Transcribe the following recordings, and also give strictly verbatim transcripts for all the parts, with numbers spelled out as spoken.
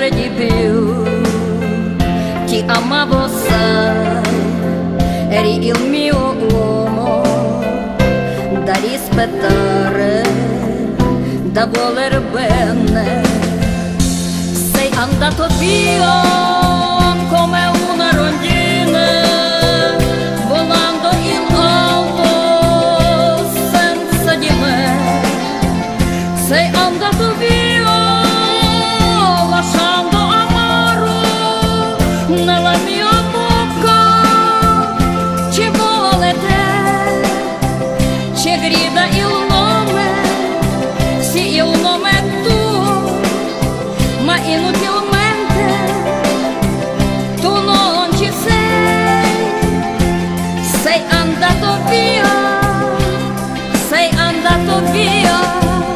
sempre di più ti amavo, sai, eri il mio uomo da rispettare, da voler bene. Sei andato via come una rondine, volando in alto senza di me. Sei andato via lasciando amaro nella mia bocca. Ci vuole te, ci grida il nome, sì il nome è tuo, ma inutilmente tu non ci sei. Sei andato via, sei andato via.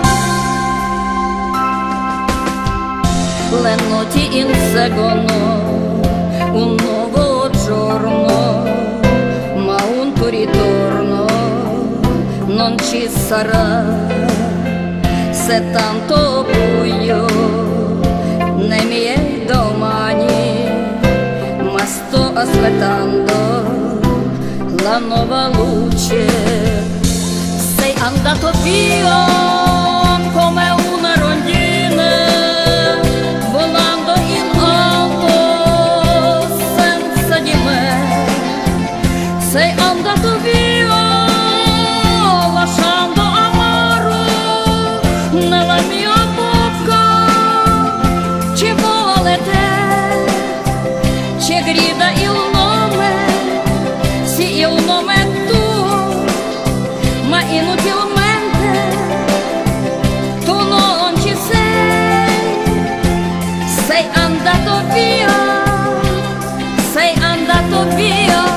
Le notti inseguono un nuovo giorno, ma un tuo ritorno non ci sarà. Se tanto buio nei miei domani, ma sto aspettando la nuova luce. Sei andato via come una rondine, volando in alto senza di me. Sei andato via lasciando amaro nella mia bocca. Ci vuole te, ci grida il nome, sì il nome è tuo, ma inutilmente tu non ci sei. Sei andato via, sei andato via.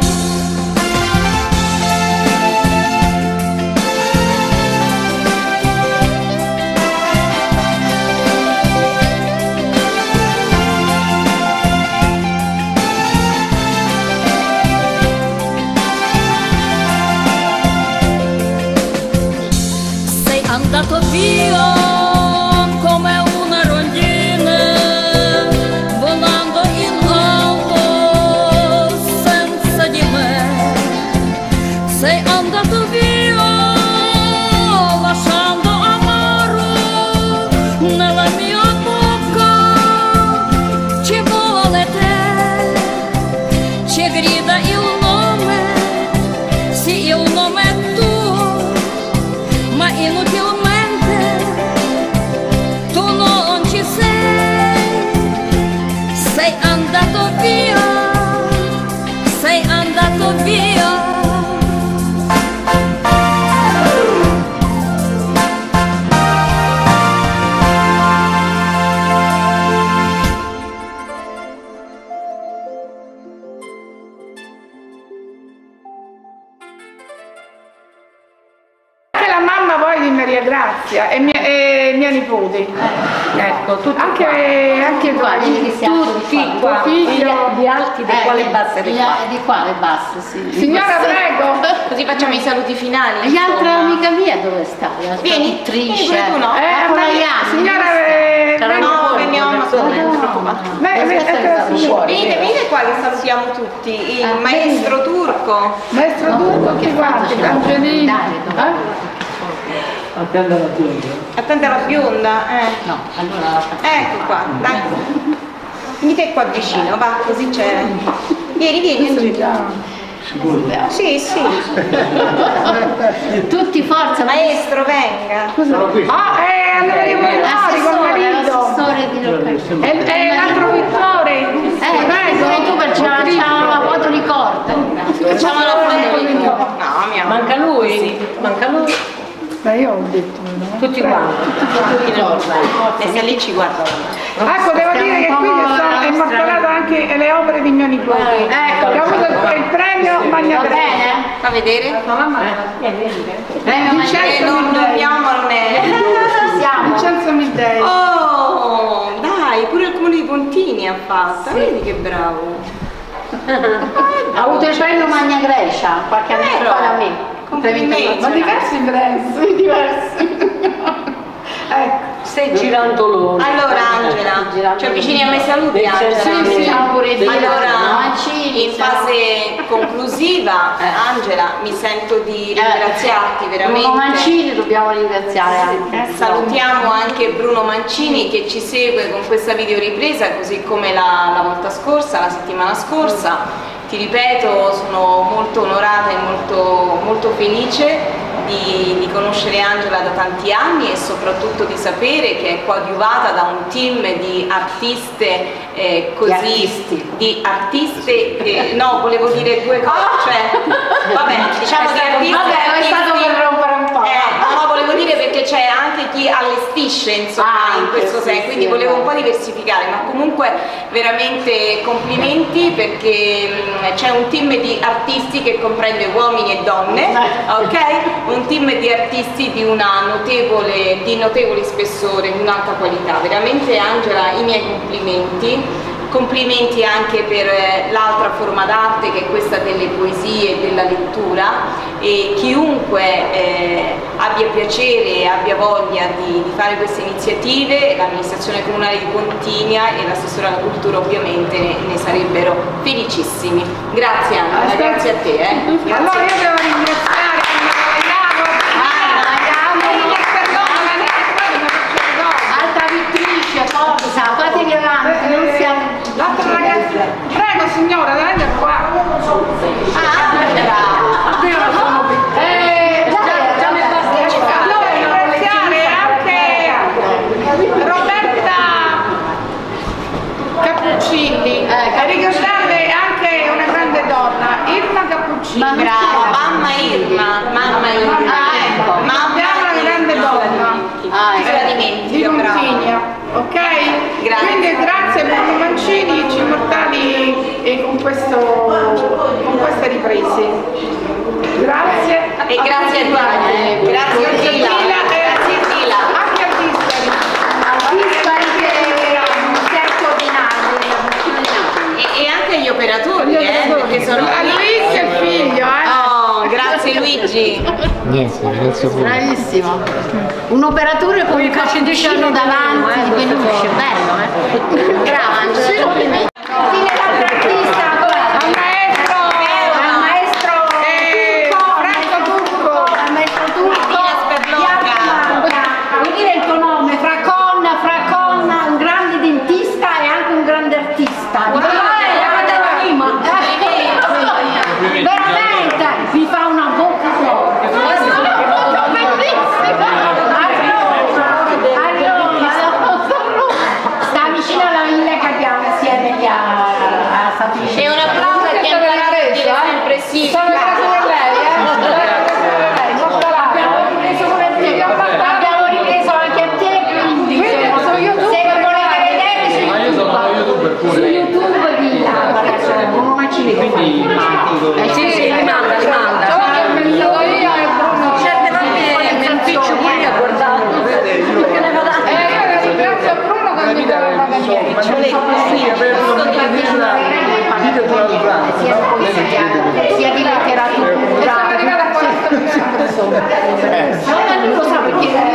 Sei andato via come una rondine, volando in alto senza di me. Sei andato via lasciando amaro nella mia bocca. Ci vuole te, ci grida il nome, sì il nome è tuo, ma inutilmente tu non ci sei. Sei andato via, sei andato via. La mamma poi di Maria Grazia e mia, e mia nipote, Eh, ecco, tutti anche, anche qua, vedi che siamo tutti, qua, tuo figlio. gli alti di Eh, quale basse di gli- qua. Di qua le basse, sì. Signora, prego. Così facciamo i saluti finali. E l'altra insomma. amica mia dove sta? L'altra Vieni, pittrice. vieni pure tu, no? Eh, La ma- Polaiani, signora, dove sta? eh, C'era venga- No, veniamo persone, non ti no. preoccupare. Beh, Aspetta beh, che eccola stavo signora. Venite, venite qua che salutiamo tutti. Il Ah, maestro turco. Maestro No, Turco, che tutti quanti, faccio? Angelini. Dai, dove- Eh? Attenda la tua. Attenta alla bionda. Eh. No, allora la faccio. Ecco qua, dai. Venite qua vicino, va, così c'è. Vieni, vieni, Angelina. Sicuro? Sì, sì. Tutti forza, Maestro, venga. Sono qui. Ah, eh, allora io voglio andare con marito. l'assessore di Locca. E, e l'altro pittore. Eh, prego, tu perché c'ha la foto di corte. Facciamo la foto. No, mia. Manca lui? Manca lui? Beh, io ho detto, no? Tutti quanti. Tutti noi. E se lì ci guardano. Ecco, devo dire che qui mi sono immortalato anche le opere di mio nipote. Ecco, Che ha avuto il, il premio Magna va Grecia. bene? Fa vedere? Premio Vincenzo Eh, non Middei. dobbiamo, non è. Siamo. Vincenzo Middei. Oh, dai, pure il comune di Pontini ha fatto. Vedi che bravo. Ha avuto il premio Magna Grecia qualche anno Vero? fa da me. Complimenti. Ma diversi prezzi, diversi. Ecco. Stai girando l'ora. Allora Angela, ci avvicini a me, saluti Angela. Sì, sì, pure di allora, in fase conclusiva, Angela, mi sento di ringraziarti veramente. Bruno Mancini dobbiamo ringraziare anche. Salutiamo anche Bruno Mancini che ci segue con questa videoripresa, così come la, la volta scorsa, la settimana scorsa. Ti ripeto, sono molto onorata e molto, molto felice di, di conoscere Angela da tanti anni e soprattutto di sapere che è coadiuvata da un team di artiste eh, così, di artisti, di artiste eh, no, volevo dire due cose, cioè, vabbè, diciamo di artisti, vabbè, è stato per rompere un po'. Eh, no, no, volevo dire perché c'è anche chi allestisce, insomma, ah, in questo sì, senso, sì, quindi sì, volevo un no. po' diversificare, ma comunque veramente complimenti perché mh, c'è un team di artisti che comprende uomini e donne, ok? Un team di artisti di una notevole, di notevole spessore, di un'alta qualità. Veramente Angela, i miei complimenti. Complimenti anche per l'altra forma d'arte che è questa delle poesie e della lettura, e chiunque eh, abbia piacere e abbia voglia di, di fare queste iniziative, l'amministrazione comunale di Pontinia e l'assessore alla cultura ovviamente ne, ne sarebbero felicissimi. Grazie Angela, grazie a te. Eh. Grazie. Allora io devo ringraziare Alta Vittrice, forza, fatevi avanti, non siamo... l'altra ragazza. Prego signora, venite qua. Ah, Angela! Eh, già, già mi basta. Allora ringraziare anche Roberta Cappuccini e ricordarle anche una grande donna, Irma Cappuccini. Brava, mamma Irma, mamma Irma, Ah, ecco, mamma abbiamo una grande donna. Ah, Eh, se la di dimentica, brava. Pontinia, ok? Grazie. Quindi grazie a Bruno Mancini, ci immortali e con, questo, con queste riprese. Grazie. E grazie a te, grazie a Tila, grazie a Tila. Anche a Dispari. Dispari che un certo denaro. E, e anche agli operatori, Gli eh, operatori. perché sono A Luigi e il figlio, eh. Oh, grazie Luigi. Niente, grazie a voi. Bravissimo. Un operatore con il cappuccino davanti di peluche, bello, eh? Brava, Angela. Fine l'artista, Al maestro, al maestro eh, Franco Turco. al maestro Turco, Martina Sperlocca. vuol dire il tuo nome, Fracon, Fracon, un grande dentista e anche un grande artista. Veramente, mi fa una bocca fuori. Sta vicino alla villa che abbiamo insieme lì a, a San E Vicente. un applauso a chi è ancora a dire sempre sì. Sono in casa con lei, eh? Abbiamo ripreso come te, abbiamo ripreso anche a te, quindi Quindi su YouTube se volete vedere su Ma io sono uno youtuber su pure. YouTube di là, c'è Bruno Mancini che fa Quindi il filmato. sì, sì, sì, li manda, li manda. Ho pensato io e Bruno. Certe volte mi impiccio pure a guardarlo. Perché ne vado Eh, io ringrazio Bruno che mi dà la paghiera. Sia di poesia, sia di letteratura. Sono arrivata a quaranta minuti. No, ma lui lo sa perché